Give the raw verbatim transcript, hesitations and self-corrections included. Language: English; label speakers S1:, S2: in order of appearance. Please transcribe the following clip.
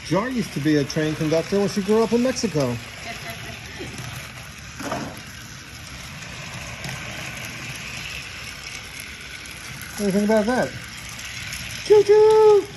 S1: Jar used to be a train conductor when she grew up in Mexico. What do you think about that? Choo-choo!